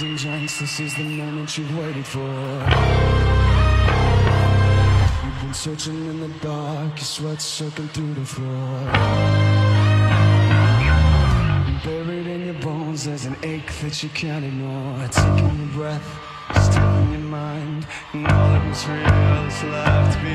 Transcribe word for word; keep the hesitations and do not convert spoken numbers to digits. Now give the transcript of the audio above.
beers and drinks, this is the moment you've waited for. You've been searching in the dark, your sweat's soaking through the floor. Buried in your bones, there's an ache that you can't ignore. Taking your breath, still in your mind, and all that was real is left behind.